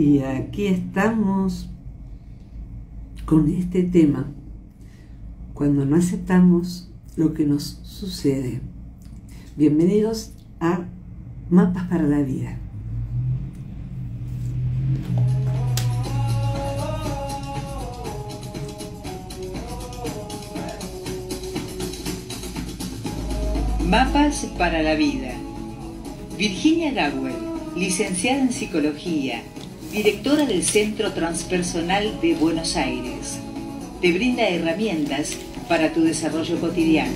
Y aquí estamos con este tema, cuando no aceptamos lo que nos sucede. Bienvenidos a Mapas para la Vida. Mapas para la Vida. Virginia Gawel, licenciada en Psicología, directora del Centro Transpersonal de Buenos Aires, te brinda herramientas para tu desarrollo cotidiano.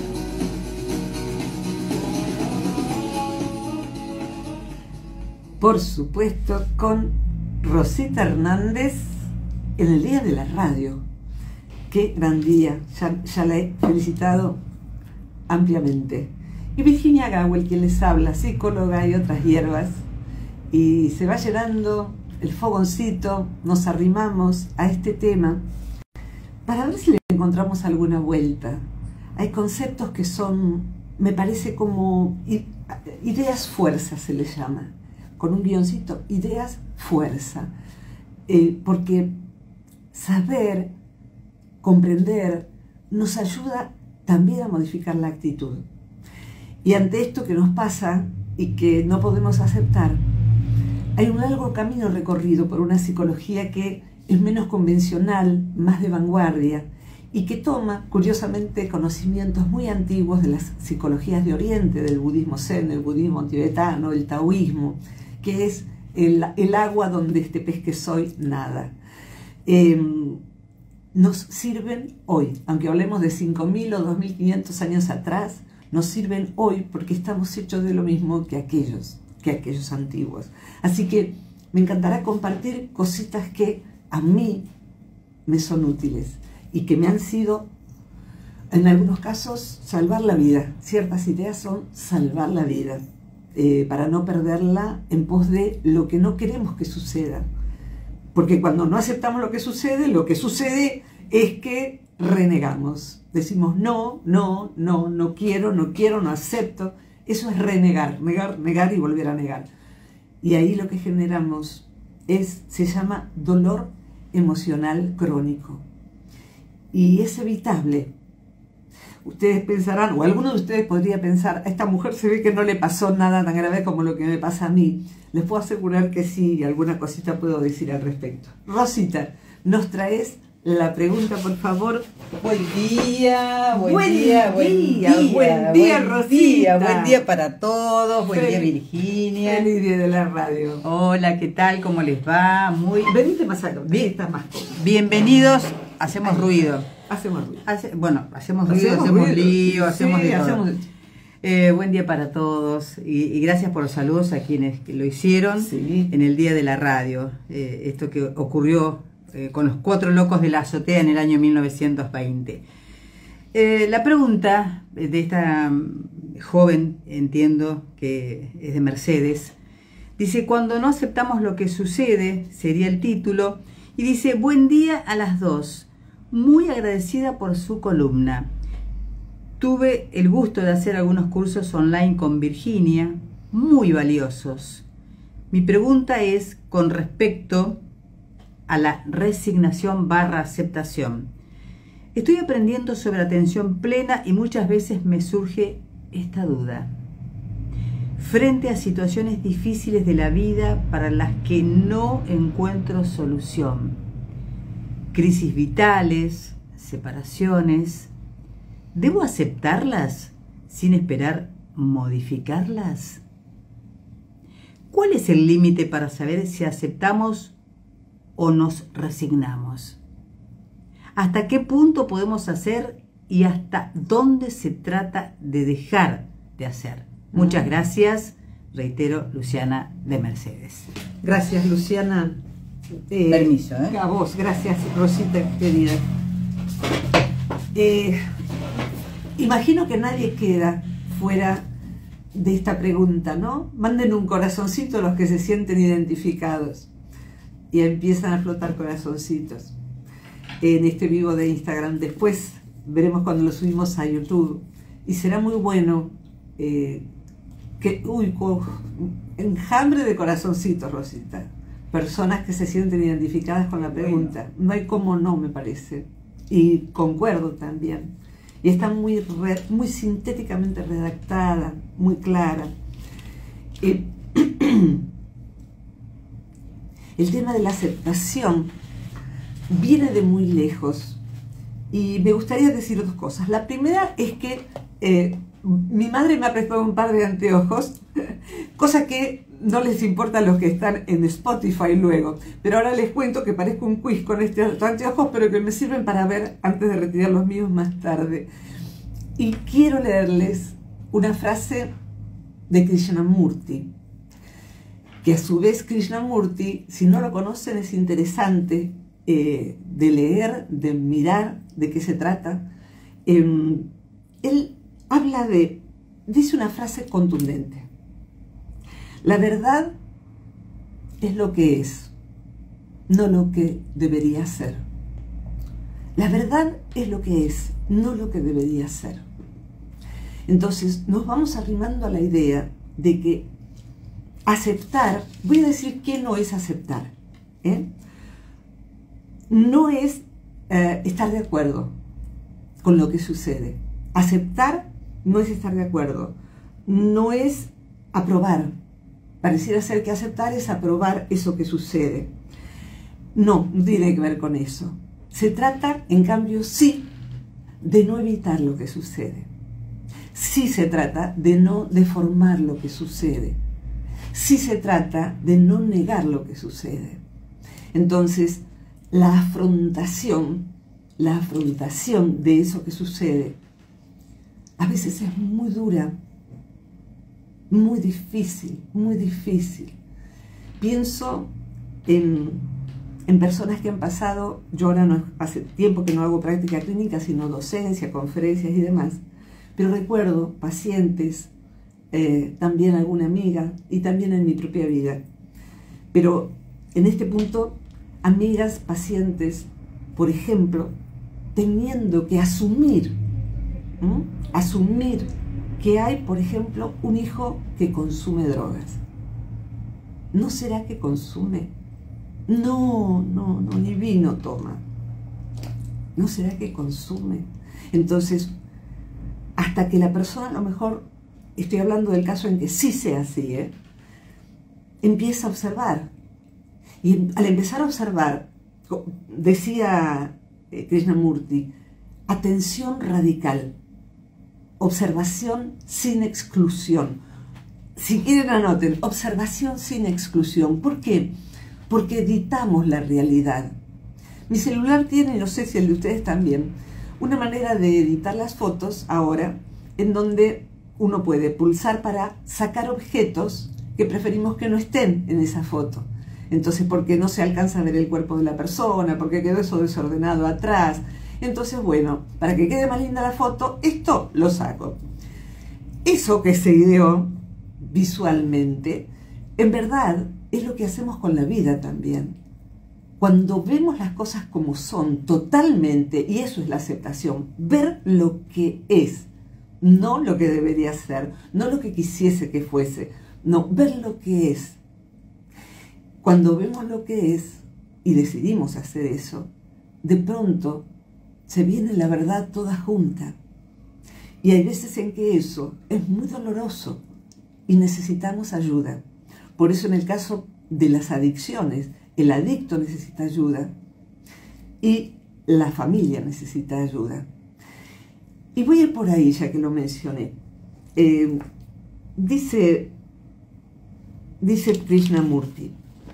Por supuesto, con Rosita Hernández en el Día de la Radio. Qué gran día, ya la he felicitado ampliamente. Y Virginia Gawel, quien les habla, psicóloga y otras hierbas, y se va llenando el fogoncito, nos arrimamos a este tema para ver si le encontramos alguna vuelta. Hay conceptos que son, me parece como ideas fuerza, se les llama, con un guioncito, ideas fuerza, porque saber, comprender, nos ayuda también a modificar la actitud. Y ante esto que nos pasa y que no podemos aceptar, hay un largo camino recorrido por una psicología que es menos convencional, más de vanguardia, y que toma, curiosamente, conocimientos muy antiguos de las psicologías de Oriente, del budismo zen, el budismo tibetano, el taoísmo, que es el agua donde este pez que soy nada. Nos sirven hoy, aunque hablemos de 5.000 o 2.500 años atrás, nos sirven hoy porque estamos hechos de lo mismo que aquellos antiguos. Así que me encantará compartir cositas que a mí me son útiles y que me han sido, en algunos casos, salvar la vida. Ciertas ideas son salvar la vida, para no perderla en pos de lo que no queremos que suceda. Porque cuando no aceptamos lo que sucede es que renegamos. Decimos no quiero, no acepto. Eso es renegar, negar y volver a negar. Y ahí lo que generamos se llama dolor emocional crónico. Y es evitable. Ustedes pensarán, o alguno de ustedes podría pensar, a esta mujer se ve que no le pasó nada tan grave como lo que me pasa a mí. Les puedo asegurar que sí, alguna cosita puedo decir al respecto. Rosita, nos traes la pregunta, por favor. Buen día, buen día, Rosita. Buen día para todos, buen día, Virginia. Feliz día de la radio. Hola, ¿qué tal? ¿Cómo les va? Venite más acá, estás más cómodo. Bienvenidos, hacemos ruido. Hacemos ruido. Hacemos lío, hacemos de todo. Buen día para todos y gracias por los saludos a quienes lo hicieron en el Día de la Radio. Esto que ocurrió con los 4 locos de la azotea en el año 1920. La pregunta de esta joven, entiendo que es de Mercedes, dice: cuando no aceptamos lo que sucede, sería el título, y dice: buen día a las dos, muy agradecida por su columna. Tuve el gusto de hacer algunos cursos online con Virginia, muy valiosos. Mi pregunta es con respecto a la resignación / aceptación. Estoy aprendiendo sobre atención plena y muchas veces me surge esta duda. Frente a situaciones difíciles de la vida para las que no encuentro solución, crisis vitales, separaciones, ¿debo aceptarlas sin esperar modificarlas? ¿Cuál es el límite para saber si aceptamos o nos resignamos? ¿Hasta qué punto podemos hacer y hasta dónde se trata de dejar de hacer? Muchas gracias. Reitero, Luciana de Mercedes. Gracias, Luciana. Permiso, A vos, gracias, Rosita, querida. Imagino que nadie queda fuera de esta pregunta, ¿no? Manden un corazoncito a los que se sienten identificados. Y empiezan a flotar corazoncitos en este vivo de Instagram. Después veremos cuando lo subimos a YouTube. Y será muy bueno enjambre de corazoncitos, Rosita. personas que se sienten identificadas con la pregunta. No hay cómo no, me parece. Y concuerdo también. Y está muy sintéticamente redactada, muy clara. El tema de la aceptación viene de muy lejos. Y me gustaría decir dos cosas. La primera es que mi madre me ha prestado un par de anteojos, cosa que no les importa a los que están en Spotify luego. Pero ahora les cuento que parezco un quiz con estos anteojos, pero que me sirven para ver antes de retirar los míos más tarde. Y quiero leerles una frase de Krishnamurti, que a su vez Krishnamurti, si no lo conocen, es interesante de leer, de mirar de qué se trata. Él habla dice una frase contundente: la verdad es lo que es, no lo que debería ser. La verdad es lo que es, no lo que debería ser. Entonces nos vamos arrimando a la idea de que aceptar, voy a decir que no es aceptar, no es estar de acuerdo con lo que sucede. Aceptar no es estar de acuerdo, no es aprobar. Pareciera ser que aceptar es aprobar eso que sucede. No, no tiene que ver con eso. Se trata, en cambio, sí, de no evitar lo que sucede. Sí se trata de no deformar lo que sucede. Sí se trata de no negar lo que sucede. Entonces, la afrontación de eso que sucede, a veces es muy dura, muy difícil, muy difícil. Pienso en personas que han pasado, yo ahora no, hace tiempo que no hago práctica clínica, sino docencia, conferencias y demás, pero recuerdo pacientes, también alguna amiga y también en mi propia vida. Pero en este punto, amigas, pacientes, por ejemplo, teniendo que asumir que hay, por ejemplo, un hijo que consume drogas. ¿No será que consume? No, ni vino toma. ¿No será que consume? Entonces, hasta que la persona, a lo mejor, estoy hablando del caso en que sí sea así, empieza a observar. Y al empezar a observar, decía Krishnamurti, atención radical, observación sin exclusión. Si quieren anoten, observación sin exclusión. ¿Por qué? Porque editamos la realidad. Mi celular tiene, no sé si el de ustedes también, una manera de editar las fotos ahora, en donde uno puede pulsar para sacar objetos que preferimos que no estén en esa foto. Entonces, porque no se alcanza a ver el cuerpo de la persona, porque quedó eso desordenado atrás. Entonces, bueno, para que quede más linda la foto, esto lo saco. Eso que se ideó visualmente, en verdad, es lo que hacemos con la vida también. Cuando vemos las cosas como son totalmente, y eso es la aceptación, ver lo que es, no lo que debería ser, no lo que quisiese que fuese, no, ver lo que es. Cuando vemos lo que es y decidimos hacer eso, de pronto se viene la verdad toda junta. Y hay veces en que eso es muy doloroso y necesitamos ayuda. Por eso en el caso de las adicciones, el adicto necesita ayuda y la familia necesita ayuda. Y voy a ir por ahí, ya que lo mencioné. Dice Krishnamurti,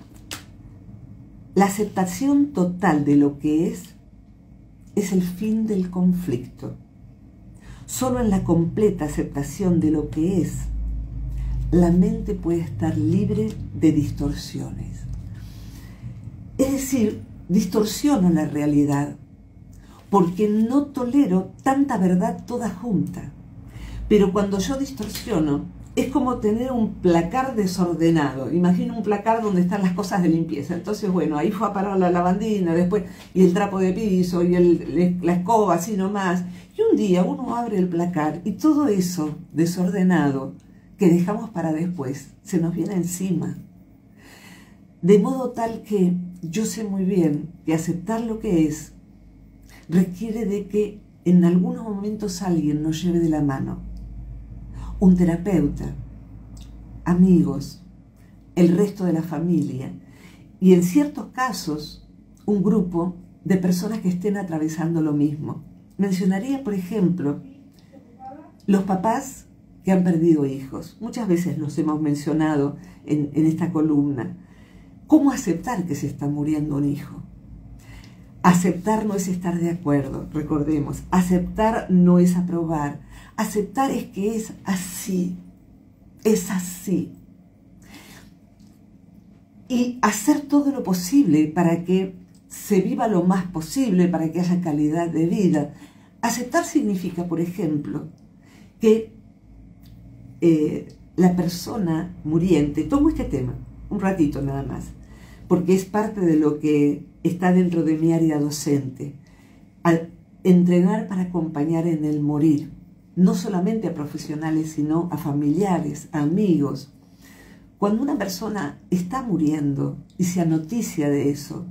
la aceptación total de lo que es el fin del conflicto. Solo en la completa aceptación de lo que es, la mente puede estar libre de distorsiones. Es decir, distorsiono la realidad porque no tolero tanta verdad toda junta. Pero cuando yo distorsiono, es como tener un placar desordenado. Imagina un placar donde están las cosas de limpieza. Entonces, bueno, ahí fue a parar la lavandina, después, y el trapo de piso, y la escoba, así nomás. Y un día uno abre el placar y todo eso desordenado que dejamos para después se nos viene encima. De modo tal que yo sé muy bien que aceptar lo que es requiere de que en algunos momentos alguien nos lleve de la mano. Un terapeuta, amigos, el resto de la familia y en ciertos casos un grupo de personas que estén atravesando lo mismo. Mencionaría, por ejemplo, los papás que han perdido hijos. Muchas veces los hemos mencionado en esta columna. ¿Cómo aceptar que se está muriendo un hijo? Aceptar no es estar de acuerdo, recordemos. Aceptar no es aprobar. Aceptar es que es así. Es así. Y hacer todo lo posible para que se viva lo más posible, para que haya calidad de vida. Aceptar significa, por ejemplo, que la persona muriente, tomo este tema, un ratito nada más, porque es parte de lo que está dentro de mi área docente, al entrenar para acompañar en el morir, no solamente a profesionales, sino a familiares, a amigos. Cuando una persona está muriendo y se anoticia de eso,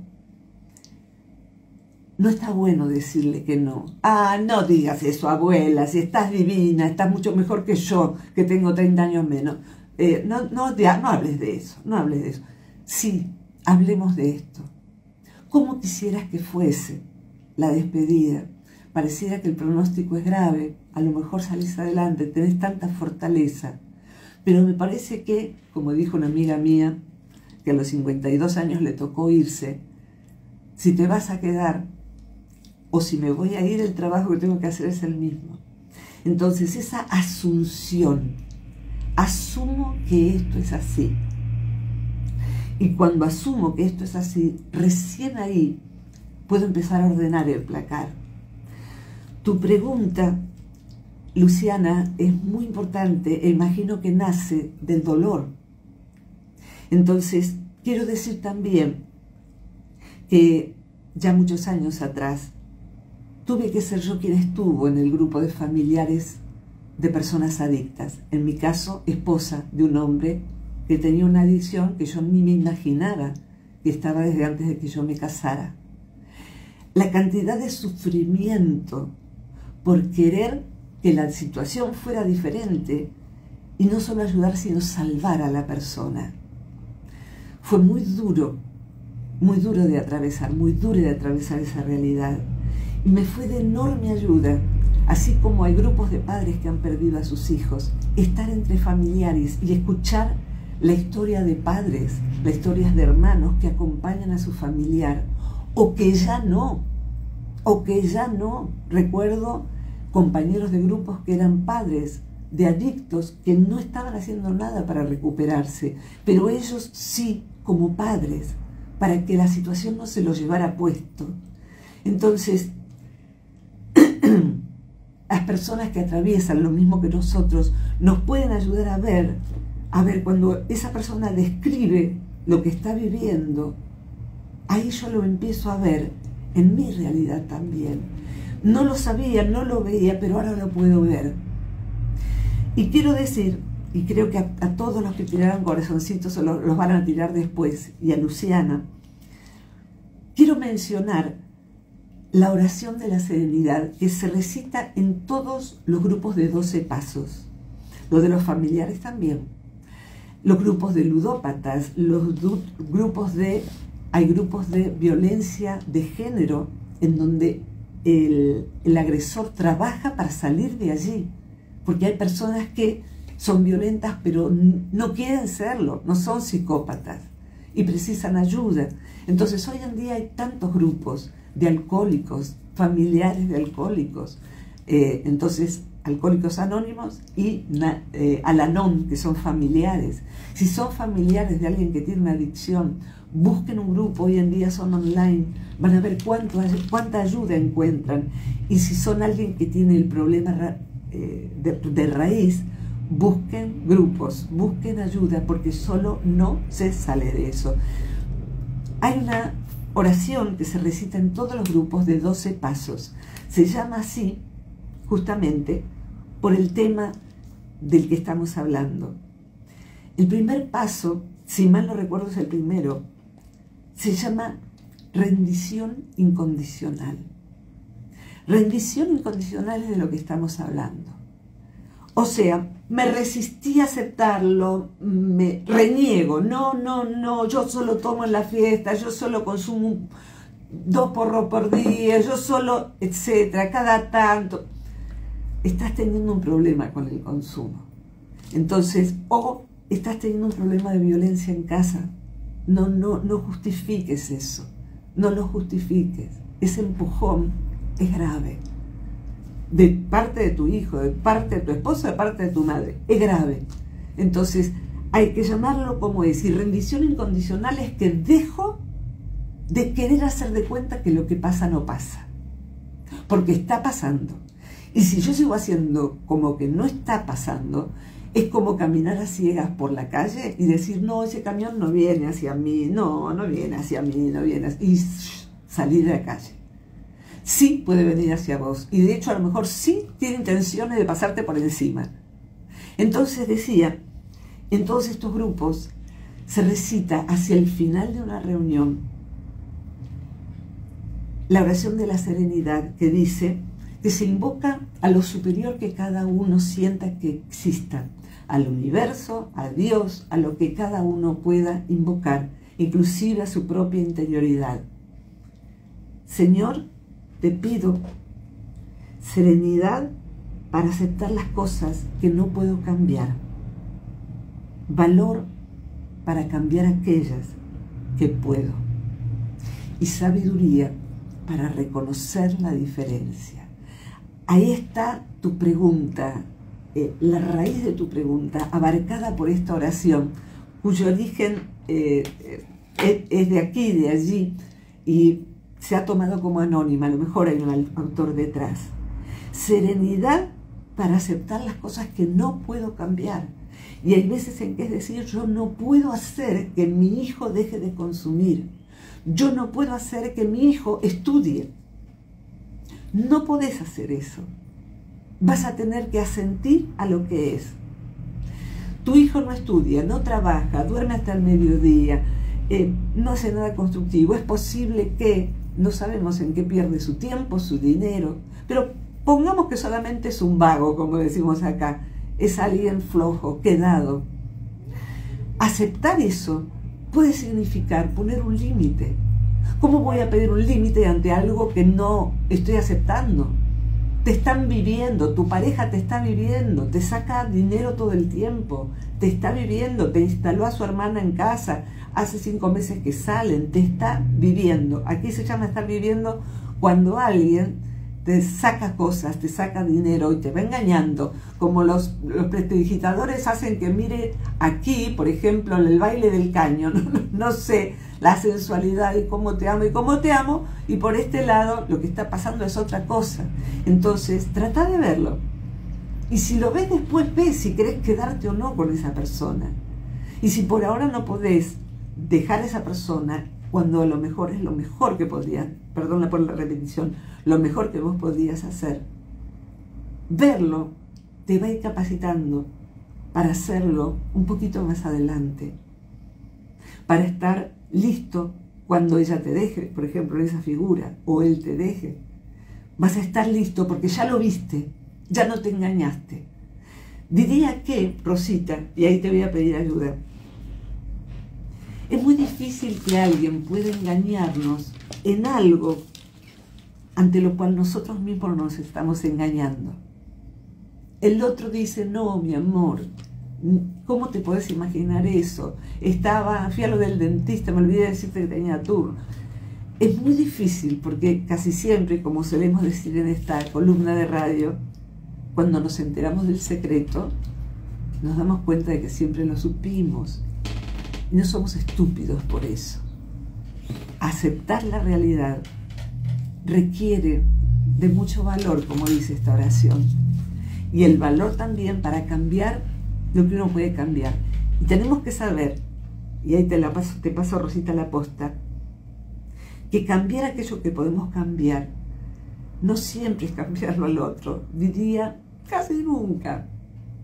no está bueno decirle que no. Ah, no digas eso, abuela, si estás divina, estás mucho mejor que yo, que tengo 30 años menos. No hables de eso, no hables de eso. Sí, hablemos de esto. ¿Cómo quisieras que fuese la despedida? Pareciera que el pronóstico es grave, a lo mejor salís adelante, tenés tanta fortaleza. Pero me parece que, como dijo una amiga mía, que a los 52 años le tocó irse, si te vas a quedar o si me voy a ir, el trabajo que tengo que hacer es el mismo. Entonces, esa asunción, asumo que esto es así. Y cuando asumo que esto es así, recién ahí puedo empezar a ordenar el placar. Tu pregunta, Luciana, es muy importante e imagino que nace del dolor. Entonces, quiero decir también que ya muchos años atrás tuve que ser yo quien estuvo en el grupo de familiares de personas adictas. En mi caso, esposa de un hombre que tenía una adicción que yo ni me imaginaba que estaba desde antes de que yo me casara. La cantidad de sufrimiento por querer que la situación fuera diferente y no solo ayudar, sino salvar a la persona. Fue muy duro de atravesar, muy duro de atravesar esa realidad. Y me fue de enorme ayuda, así como hay grupos de padres que han perdido a sus hijos, estar entre familiares y escuchar la historia de padres, las historias de hermanos que acompañan a su familiar, o que ya no. Recuerdo compañeros de grupos que eran padres de adictos que no estaban haciendo nada para recuperarse, pero ellos sí, como padres, para que la situación no se los llevara puesto. Entonces, las personas que atraviesan lo mismo que nosotros nos pueden ayudar a ver cuando esa persona describe lo que está viviendo, ahí yo lo empiezo a ver en mi realidad también. No lo sabía, no lo veía, pero ahora lo puedo ver. Y quiero decir, y creo que a todos los que tiraron corazoncitos los van a tirar después, y a Luciana, quiero mencionar la oración de la serenidad que se recita en todos los grupos de 12 pasos, lo de los familiares también, los grupos de ludópatas, hay grupos de violencia de género en donde el agresor trabaja para salir de allí, porque hay personas que son violentas pero no quieren serlo, no son psicópatas y precisan ayuda. Entonces hoy en día hay tantos grupos de alcohólicos, familiares de alcohólicos, entonces Alcohólicos Anónimos y Al-Anon, que son familiares. Si son familiares de alguien que tiene una adicción, busquen un grupo, hoy en día son online, van a ver cuánta ayuda encuentran. Y si son alguien que tiene el problema de raíz, busquen grupos, busquen ayuda, porque solo no se sale de eso. Hay una oración que se recita en todos los grupos de 12 pasos. Se llama así justamente por el tema del que estamos hablando. El primer paso, si mal no recuerdo es el primero, se llama rendición incondicional. Rendición incondicional es de lo que estamos hablando. O sea, me resistí a aceptarlo, me reniego, no, yo solo tomo en la fiesta, yo solo consumo 2 porros por día, yo solo, etcétera, cada tanto. Estás teniendo un problema con el consumo. Entonces, o estás teniendo un problema de violencia en casa. No justifiques eso, no lo justifiques. Ese empujón es grave. De parte de tu hijo, de parte de tu esposa, de parte de tu madre, es grave. Entonces, hay que llamarlo como es. Y rendición incondicional es que dejo de querer hacer de cuenta que lo que pasa no pasa. Porque está pasando. Y si yo sigo haciendo como que no está pasando, es como caminar a ciegas por la calle y decir, no, ese camión no viene hacia mí, no viene hacia mí, no viene hacia... Y salir de la calle. Sí puede venir hacia vos. Y de hecho a lo mejor sí tiene intenciones de pasarte por encima. Entonces decía, en todos estos grupos se recita hacia el final de una reunión la oración de la serenidad, que dice que se invoca a lo superior que cada uno sienta que exista, al universo, a Dios, a lo que cada uno pueda invocar, inclusive a su propia interioridad. Señor, te pido serenidad para aceptar las cosas que no puedo cambiar, valor para cambiar aquellas que puedo y sabiduría para reconocer la diferencia. Ahí está tu pregunta, la raíz de tu pregunta, abarcada por esta oración, cuyo origen es de aquí, de allí, y se ha tomado como anónima, a lo mejor hay un autor detrás. Serenidad para aceptar las cosas que no puedo cambiar. Y hay veces en que es decir, yo no puedo hacer que mi hijo deje de consumir. Yo no puedo hacer que mi hijo estudie. No podés hacer eso. Vas a tener que asentir a lo que es. Tu hijo no estudia, no trabaja, duerme hasta el mediodía, no hace nada constructivo. Es posible que, no sabemos en qué pierde su tiempo, su dinero, pero pongamos que solamente es un vago, como decimos acá, es alguien flojo, quedado. Aceptar eso puede significar poner un límite. ¿Cómo voy a pedir un límite ante algo que no estoy aceptando? Te están viviendo, tu pareja te está viviendo, te saca dinero todo el tiempo, te está viviendo, te instaló a su hermana en casa, hace 5 meses que salen, te está viviendo. Aquí se llama estar viviendo cuando alguien te saca cosas, te saca dinero y te va engañando, como los prestidigitadores hacen que mire aquí, por ejemplo, en el baile del caño, no sé, la sensualidad y cómo te amo, y por este lado lo que está pasando es otra cosa. Entonces, trata de verlo. Y si lo ves después, ves si querés quedarte o no con esa persona. Y si por ahora no podés dejar a esa persona, cuando a lo mejor es lo mejor que podrías, perdón por la repetición, lo mejor que vos podrías hacer, verlo te va a ir capacitando para hacerlo un poquito más adelante, para estar listo cuando ella te deje, por ejemplo, en esa figura, o él te deje. Vas a estar listo porque ya lo viste, ya no te engañaste. Diría que, Rosita, y ahí te voy a pedir ayuda, es muy difícil que alguien pueda engañarnos en algo ante lo cual nosotros mismos nos estamos engañando. El otro dice, no, mi amor, ¿cómo te podés imaginar eso? Fui a lo del dentista, me olvidé de decirte que tenía turno. Es muy difícil porque casi siempre, como solemos decir en esta columna de radio, cuando nos enteramos del secreto, nos damos cuenta de que siempre lo supimos. Y no somos estúpidos por eso. Aceptar la realidad requiere de mucho valor, como dice esta oración. Y el valor también para cambiar lo que uno puede cambiar. Y tenemos que saber, y ahí te paso Rosita la posta, que cambiar aquello que podemos cambiar no siempre es cambiarlo al otro. Diría casi nunca.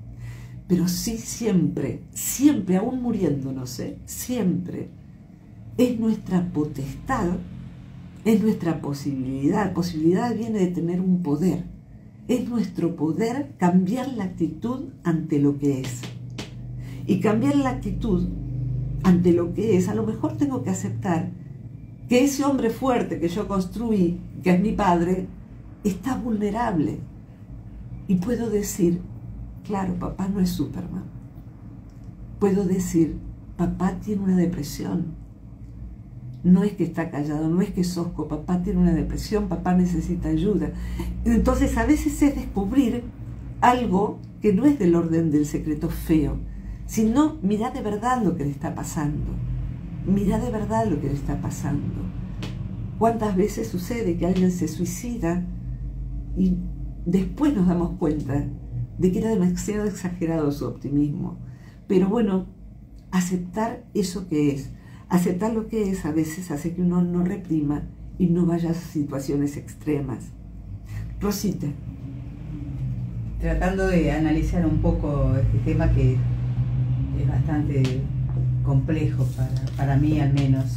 Pero sí siempre, aún muriéndonos, siempre es nuestra potestad, es nuestra posibilidad. Posibilidad viene de tener un poder. Es nuestro poder cambiar la actitud ante lo que es. Y cambiar la actitud ante lo que es, a lo mejor tengo que aceptar que ese hombre fuerte que yo construí, que es mi padre, está vulnerable. Y puedo decir, claro, papá no es Superman. Puedo decir, papá tiene una depresión. No es que está callado, no es que es hosco, papá tiene una depresión, papá necesita ayuda. Entonces a veces es descubrir algo que no es del orden del secreto feo, sino mira de verdad lo que le está pasando. Mira de verdad lo que le está pasando. ¿Cuántas veces sucede que alguien se suicida y después nos damos cuenta de que era demasiado exagerado su optimismo? Pero bueno, aceptar eso que es. Aceptar lo que es a veces hace que uno no reprima y no vaya a situaciones extremas. Rosita. Tratando de analizar un poco este tema que es bastante complejo para mí al menos.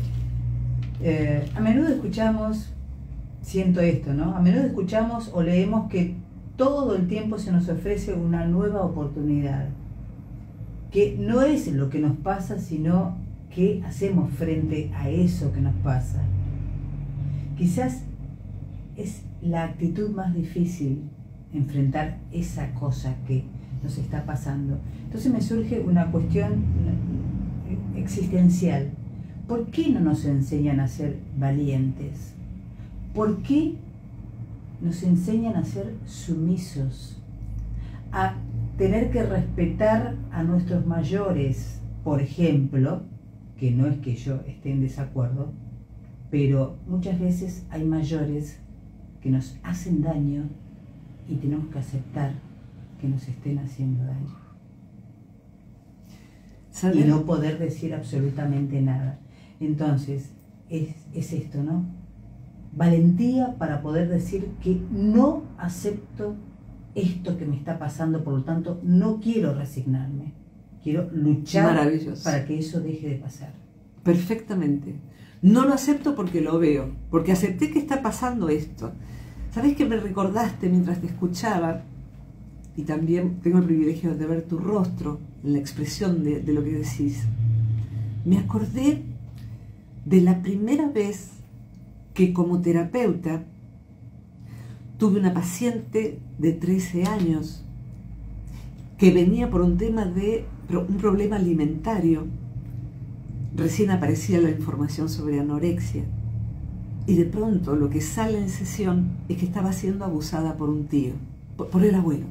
A menudo escuchamos, siento esto, ¿no? A menudo escuchamos o leemos que todo el tiempo se nos ofrece una nueva oportunidad, que no es lo que nos pasa, sino qué hacemos frente a eso que nos pasa. Quizás es la actitud más difícil enfrentar esa cosa que nos está pasando. Entonces me surge una cuestión existencial. ¿Por qué no nos enseñan a ser valientes? ¿Por qué nos enseñan a ser sumisos? A tener que respetar a nuestros mayores, por ejemplo, que no es que yo esté en desacuerdo, pero muchas veces hay mayores que nos hacen daño y tenemos que aceptar que nos estén haciendo daño. ¿Sabes? Y no poder decir absolutamente nada. Entonces, es esto, ¿no? Valentía para poder decir que no acepto esto que me está pasando, por lo tanto, no quiero resignarme. Quiero luchar para que eso deje de pasar. Perfectamente. No lo acepto porque lo veo, porque acepté que está pasando esto. ¿Sabés que me recordaste mientras te escuchaba? Y también tengo el privilegio de ver tu rostro, la expresión de lo que decís. Me acordé de la primera vez que como terapeuta tuve una paciente de 13 años que venía por un tema de un problema alimentario. Recién aparecía la información sobre anorexia y de pronto lo que sale en sesión es que estaba siendo abusada por un tío, por el abuelo.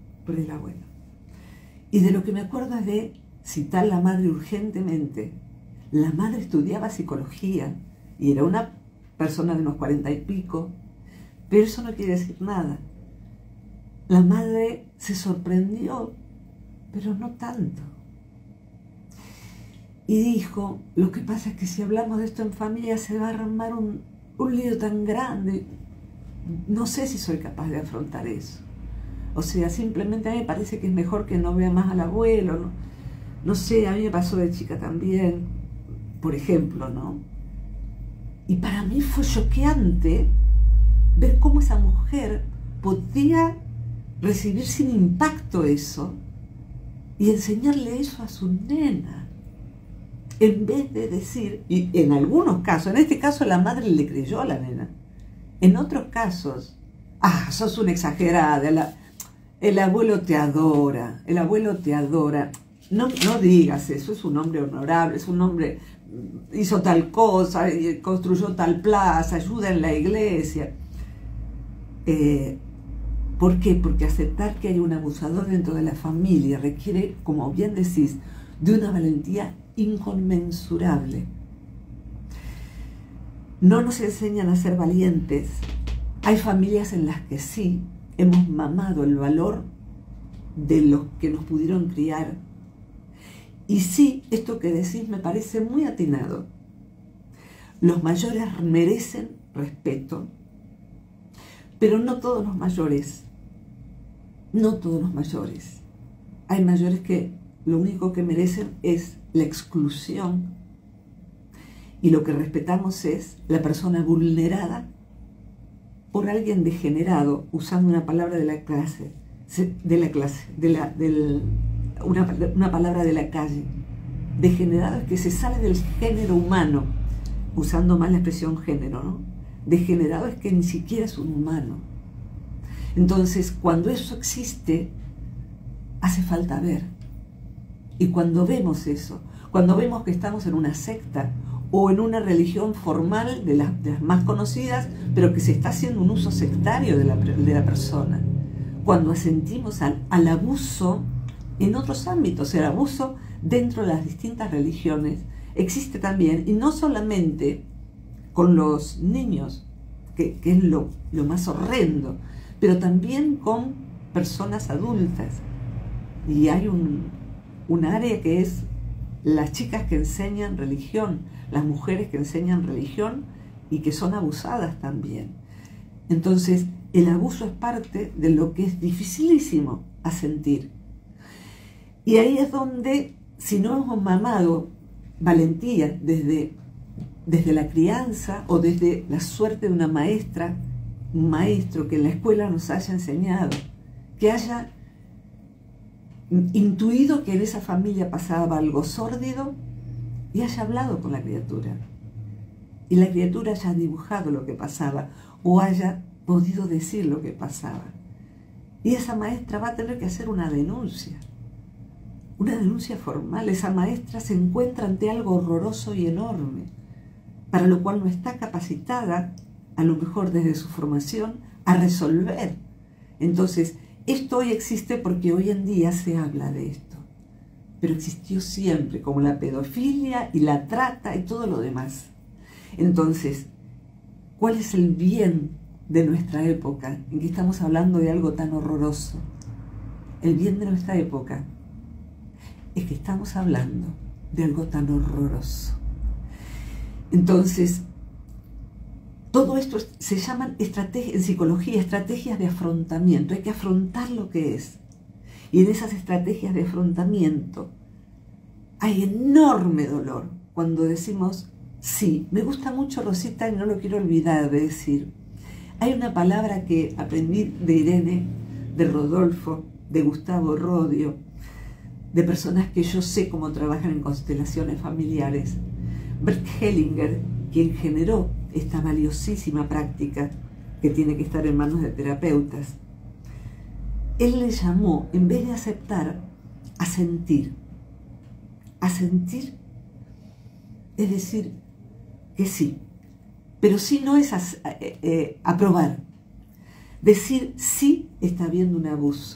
Y de lo que me acuerdo es de citar a la madre urgentemente. La madre estudiaba psicología y era una persona de unos 40 y pico, pero eso no quiere decir nada. La madre se sorprendió, pero no tanto. Y dijo, lo que pasa es que si hablamos de esto en familia se va a armar un lío tan grande. No sé si soy capaz de afrontar eso. O sea, simplemente a mí me parece que es mejor que no vea más al abuelo. No sé, a mí me pasó de chica también, por ejemplo, ¿no? Y para mí fue choqueante ver cómo esa mujer podía recibir sin impacto eso y enseñarle eso a su nena. En vez de decir, y en algunos casos, en este caso la madre le creyó a la nena. En otros casos, sos una exagerada, el abuelo te adora, el abuelo te adora. No digas eso, es un hombre honorable, es un hombre, hizo tal cosa, construyó tal plaza, ayuda en la iglesia. ¿Por qué? Porque aceptar que hay un abusador dentro de la familia requiere, como bien decís, de una valentía inconmensurable. No nos enseñan a ser valientes. Hay familias en las que sí hemos mamado el valor de los que nos pudieron criar. Y sí, esto que decís me parece muy atinado. Los mayores merecen respeto, pero no todos los mayores. No todos los mayores. Hay mayores que lo único que merecen es la exclusión Y lo que respetamos es la persona vulnerada por alguien degenerado, usando una palabra de la clase, una palabra de la calle. Degenerado es que se sale del género humano, usando más la expresión género, ¿no? Degenerado es que ni siquiera es un humano. Entonces, cuando eso existe, hace falta ver. Y cuando vemos eso, cuando vemos que estamos en una secta o en una religión formal de las más conocidas, pero que se está haciendo un uso sectario de la persona, cuando asentimos al abuso en otros ámbitos, el abuso dentro de las distintas religiones, existe también, y no solamente con los niños, que es lo más horrendo, pero también con personas adultas. Y hay un área que es las chicas que enseñan religión, las mujeres que enseñan religión y que son abusadas también. Entonces, el abuso es parte de lo que es dificilísimo a sentir. Y ahí es donde, si no hemos mamado valentía desde la crianza o desde la suerte de una maestra, un maestro que en la escuela nos haya enseñado, que haya intuido que en esa familia pasaba algo sórdido y haya hablado con la criatura. Y la criatura haya dibujado lo que pasaba o haya podido decir lo que pasaba. Y esa maestra va a tener que hacer una denuncia formal. Esa maestra se encuentra ante algo horroroso y enorme, para lo cual no está capacitada, a lo mejor desde su formación, a resolver. Entonces, esto hoy existe porque hoy en día se habla de esto, pero existió siempre, como la pedofilia y la trata y todo lo demás. Entonces, ¿cuál es el bien de nuestra época en que estamos hablando de algo tan horroroso? El bien de nuestra época es que estamos hablando de algo tan horroroso. Entonces, todo esto se llaman en psicología estrategias de afrontamiento. Hay que afrontar lo que es. Y en esas estrategias de afrontamiento hay enorme dolor cuando decimos sí. Me gusta mucho, Rosita, y no lo quiero olvidar de decir. Hay una palabra que aprendí de Irene, de Rodolfo, de Gustavo Rodio, de personas que yo sé cómo trabajan en constelaciones familiares. Bert Hellinger, quien generó esta valiosísima práctica que tiene que estar en manos de terapeutas, él le llamó, en vez de aceptar, a sentir. A sentir es decir que sí, pero sí no es aprobar. Decir sí está habiendo un abuso.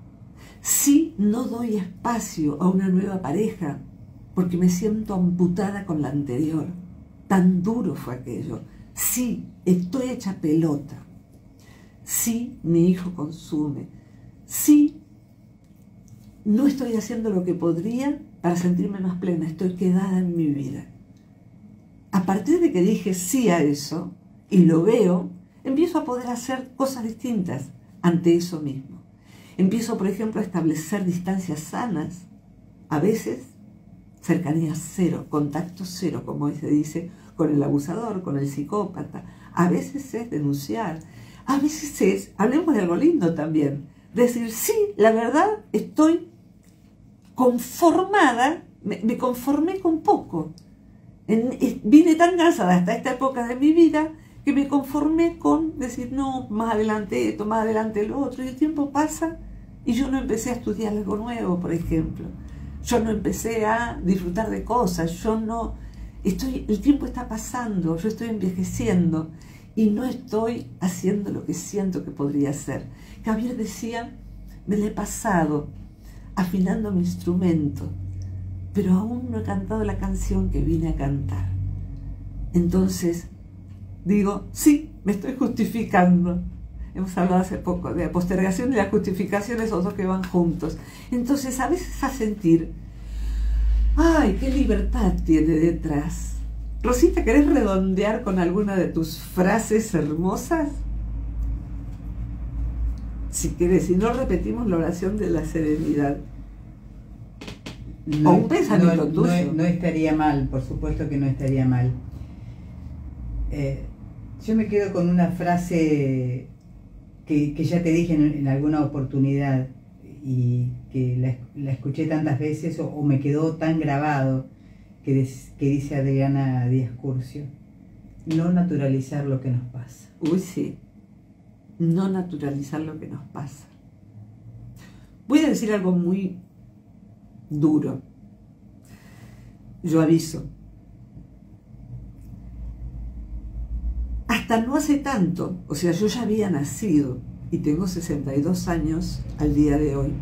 Sí no doy espacio a una nueva pareja porque me siento amputada con la anterior. Tan duro fue aquello. Sí, estoy hecha pelota. Sí, mi hijo consume. Sí, no estoy haciendo lo que podría para sentirme más plena. Estoy quedada en mi vida. A partir de que dije sí a eso y lo veo, empiezo a poder hacer cosas distintas ante eso mismo. Empiezo, por ejemplo, a establecer distancias sanas. A veces, cercanía cero, contacto cero, como se dice, con el abusador, con el psicópata. A veces es denunciar. A veces es, hablemos de algo lindo también, decir, sí, la verdad, estoy conformada, me conformé con poco. Vine tan cansada hasta esta época de mi vida que me conformé con decir, no, más adelante esto, más adelante lo otro, y el tiempo pasa y yo no empecé a estudiar algo nuevo, por ejemplo. Yo no empecé a disfrutar de cosas, el tiempo está pasando, yo estoy envejeciendo y no estoy haciendo lo que siento que podría hacer. Javier decía, me lo he pasado afinando mi instrumento, pero aún no he cantado la canción que vine a cantar. Entonces, digo, sí, me estoy justificando. Hemos hablado hace poco de la postergación y la justificación, esos dos que van juntos. Entonces, a veces a sentir, ¡ay, qué libertad tiene detrás! Rosita, ¿querés redondear con alguna de tus frases hermosas? Si querés, si no, repetimos la oración de la serenidad. O un pensamiento tuyo. No estaría mal, por supuesto que no estaría mal. Yo me quedo con una frase que ya te dije en alguna oportunidad y que la escuché tantas veces o me quedó tan grabado, que dice Adriana Díaz Curcio: no naturalizar lo que nos pasa. Uy, sí, no naturalizar lo que nos pasa. Voy a decir algo muy duro. Yo aviso. Hasta no hace tanto, o sea, yo ya había nacido y tengo 62 años al día de hoy,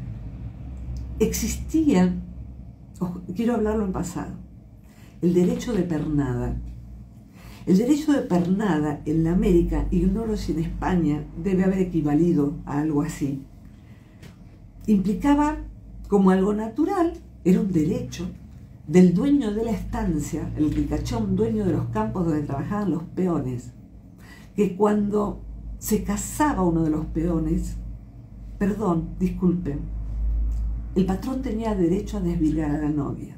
existía, quiero hablarlo en pasado, el derecho de pernada. El derecho de pernada en la América, ignoro si en España debe haber equivalido a algo así, implicaba como algo natural, era un derecho del dueño de la estancia, el ricachón dueño de los campos donde trabajaban los peones, que cuando se casaba uno de los peones, perdón, disculpen, el patrón tenía derecho a desvirgar a la novia.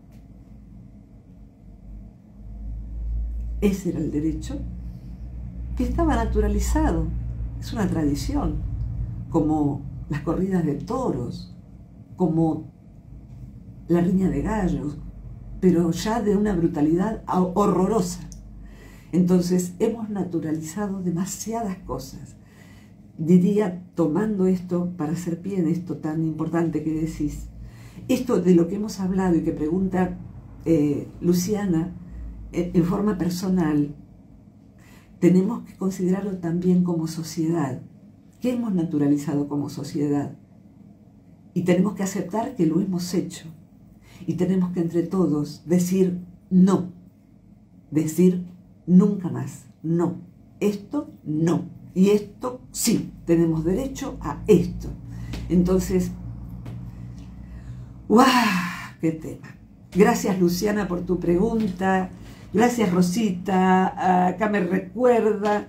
Ese era el derecho que estaba naturalizado, es una tradición, como las corridas de toros, como la riña de gallos, pero ya de una brutalidad horrorosa. Entonces hemos naturalizado demasiadas cosas. Diría, tomando esto para hacer pie en esto tan importante que decís, esto de lo que hemos hablado y que pregunta Luciana en forma personal, tenemos que considerarlo también como sociedad. ¿Qué hemos naturalizado como sociedad? Y tenemos que aceptar que lo hemos hecho. Y tenemos que entre todos decir no, decir nunca más, no, esto no, y esto sí, tenemos derecho a esto. Entonces, ¡guau! ¡Qué tema! Gracias, Luciana, por tu pregunta. Gracias, Rosita. Acá me recuerda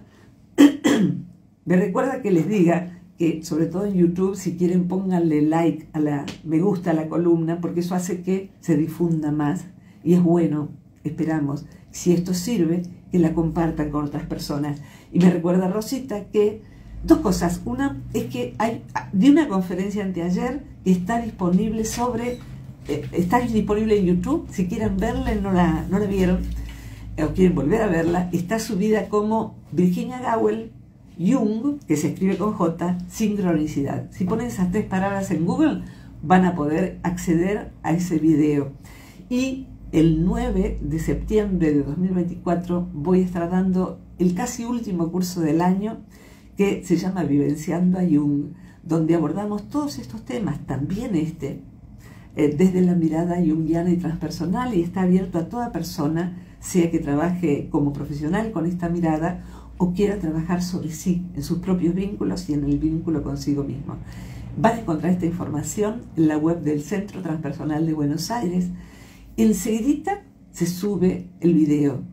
que les diga que, sobre todo en YouTube, si quieren pónganle like me gusta a la columna, porque eso hace que se difunda más y es bueno, esperamos, si esto sirve, que la compartan con otras personas. Y me recuerda, Rosita, que dos cosas. Una es que di una conferencia anteayer que está disponible está disponible en YouTube, si quieren verla y no la vieron o quieren volver a verla, está subida como Virginia Gowell Jung, que se escribe con J, sincronicidad. Si ponen esas tres palabras en Google, van a poder acceder a ese video. Y el 9 de septiembre de 2024 voy a estar dando el casi último curso del año, que se llama Vivenciando a Jung, donde abordamos todos estos temas, también desde la mirada junguiana y transpersonal, y está abierto a toda persona, sea que trabaje como profesional con esta mirada o quiera trabajar sobre sí, en sus propios vínculos y en el vínculo consigo mismo. Van a encontrar esta información en la web del Centro Transpersonal de Buenos Aires. Enseguidita se sube el video.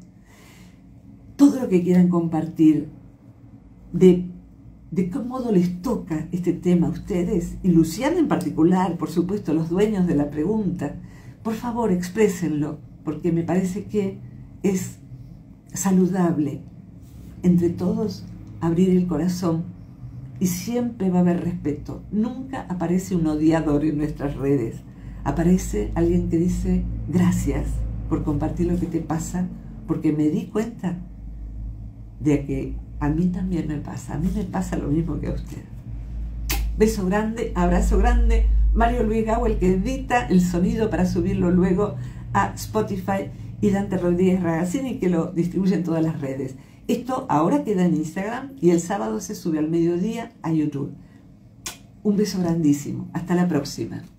Todo lo que quieran compartir de qué modo les toca este tema a ustedes, y Luciana en particular, por supuesto, los dueños de la pregunta, por favor exprésenlo, porque me parece que es saludable entre todos abrir el corazón, y siempre va a haber respeto. Nunca aparece un odiador en nuestras redes. Aparece alguien que dice gracias por compartir lo que te pasa, porque me di cuenta de que a mí también me pasa. A mí me pasa lo mismo que a usted. Beso grande, abrazo grande. Mario Luis Gowell, que edita el sonido para subirlo luego a Spotify, y Dante Rodríguez Ragazzini, que lo distribuye en todas las redes. Esto ahora queda en Instagram y el sábado se sube al mediodía a YouTube. Un beso grandísimo. Hasta la próxima.